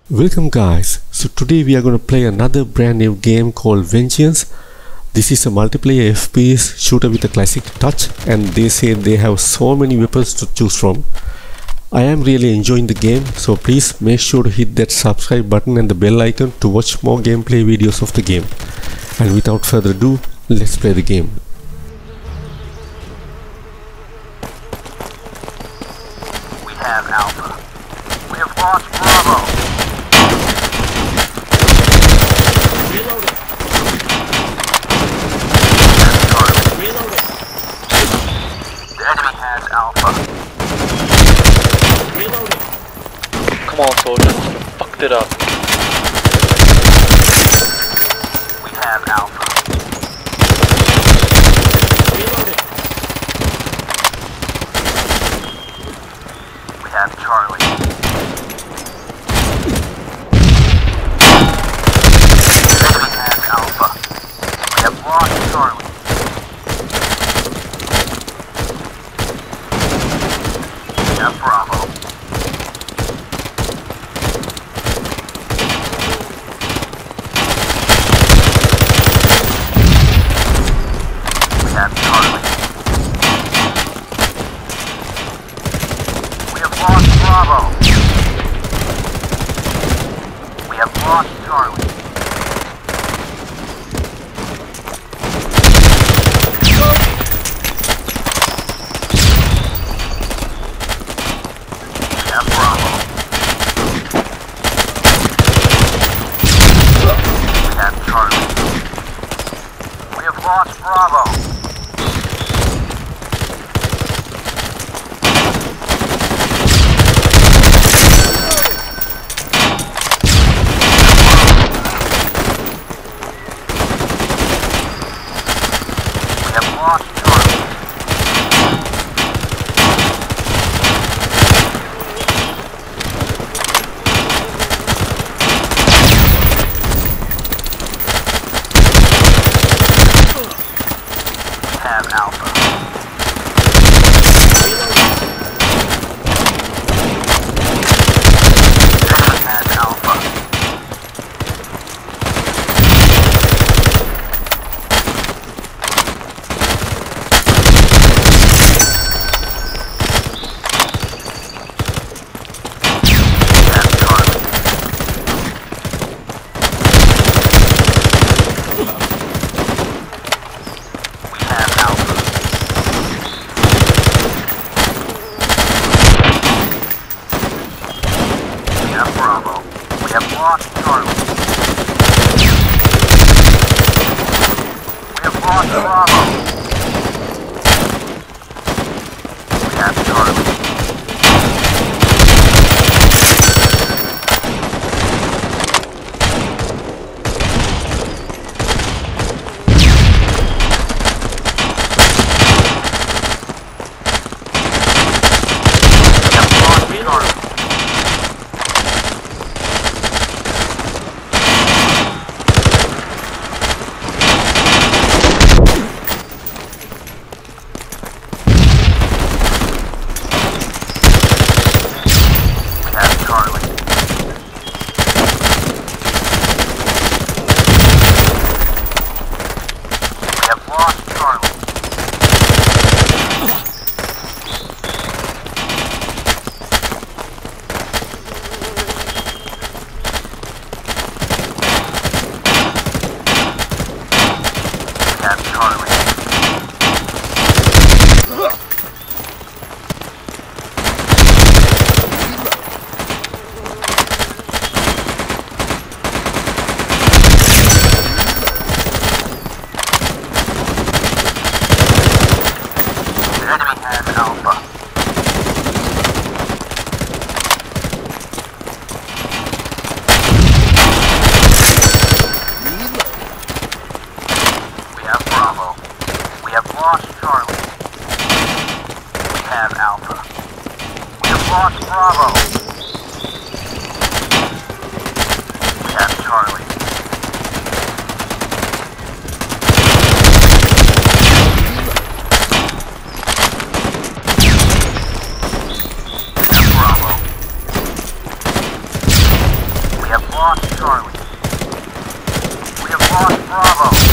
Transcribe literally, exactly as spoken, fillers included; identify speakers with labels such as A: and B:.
A: Welcome guys, so today we are going to play another brand new game called Vengeance. This is a multiplayer F P S shooter with a classic touch, and they say they have so many weapons to choose from. I am really enjoying the game, so please make sure to hit that subscribe button and the bell icon to watch more gameplay videos of the game. And without further ado, let's play the game.
B: We have Alpha. We have lost Bravo.
C: Reloading. Reloading.
B: The enemy has Alpha.
C: Reloading.
D: Come on, soldiers. Fucked it up.
B: We have Alpha.
C: Reloading.
B: We have Charlie. The enemy has Alpha. We have lost Charlie. We have Bravo. We have Charlie. We have lost Bravo. We have lost Charlie. We have Bravo. We have Charlie. We have lost Bravo. We have lost Charlie. We have Alpha. The enemy has Alpha. We have Charlie. We have Alpha. We have Bravo. We have lost Charlie. We have lost Bravo. We have Charlie. We have lost Charlie. lost Charlie. We have lost Bravo.